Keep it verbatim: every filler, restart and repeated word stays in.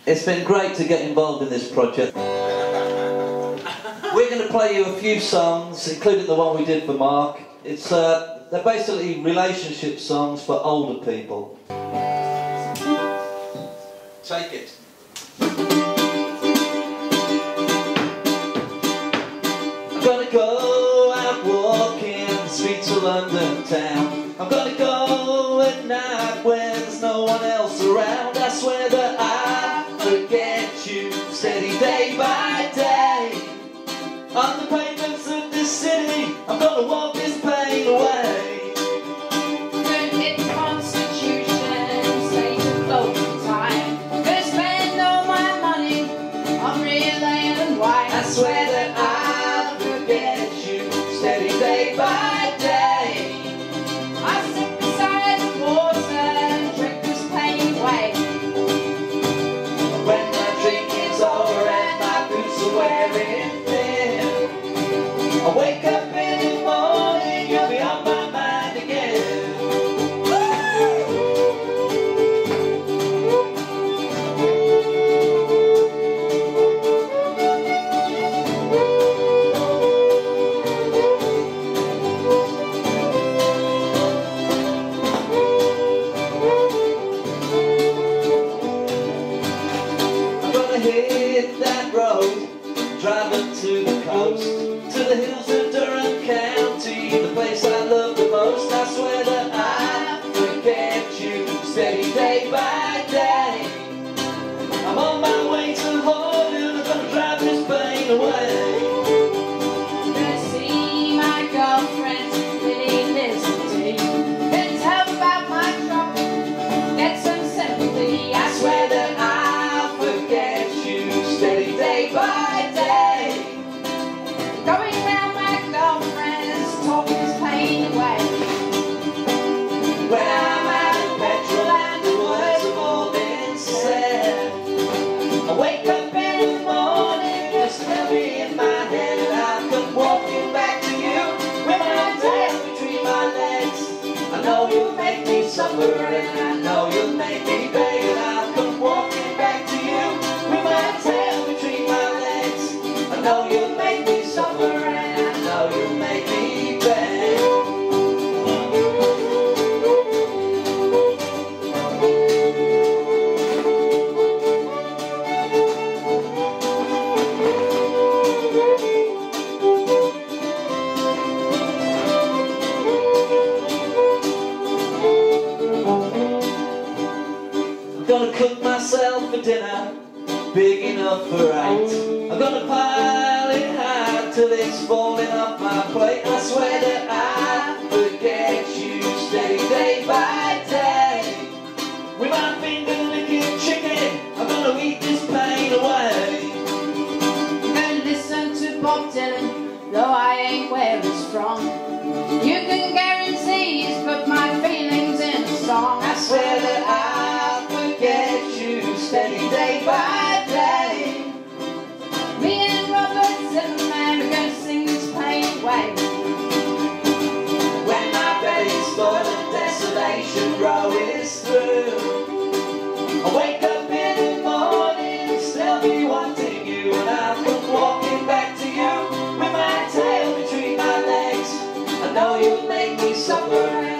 It's been great to get involved in this project. We're going to play you a few songs, including the one we did for Mark. It's, uh, they're basically relationship songs for older people. Take it. I'm gonna go out walking the streets of London town. I'm gonna go at night when there's no one else around. I swear that I forget you steady day by day. On the pavements of this city, I'm gonna walk this pain away. Good hit Constitution, say to closing time. Gonna spend all my money on real and wine. I swear that I'll forget you steady day by day. I sit beside the water and drink this pain away. When my drinking's over and my boots are wearing thin, I wake up in the morning, you'll be on my mind again. I'm gonna hit that road, drive up to the coast, to the hills of Durham County, the place I love the most. I swear that I forget you steady day by day. I'm on my way to Hollywood, I'm gonna drive this pain away. Gonna see my girlfriend, really listen to you. Gonna tell about my trouble, get some sympathy. I I swear that I'll forget you steady day by day. Going round my girlfriend's talking this pain away. When I'm out of petrol and the words have all been said, I wake up in the morning, just heavy in my head, and I come walking back to you with my tail between my legs. I know you'll make me suffer and I know you'll make me beg, and I'll come walking back to you with my tail between my legs. I know you'll make me suffer and I know you'll make me beg. I'm gonna cook myself a dinner big enough for eight. I'm gonna pile it high till it's falling off my plate. I swear that I forget you steady day by day. With my finger licking chicken, I'm gonna eat this pain away. Gonna listen to Bob Dylan, though I ain't where it's from. You can guarantee he's put my feelings in a song. I swear that I'll forget you steady day by day. Me and Robert Zimmerman are gonna sing this pain away. When my belly's full and desolation row is through, I wake up in the morning, still be wanting you, and I'll come walking back to you with my tail between my legs. I know you'll make me suffer.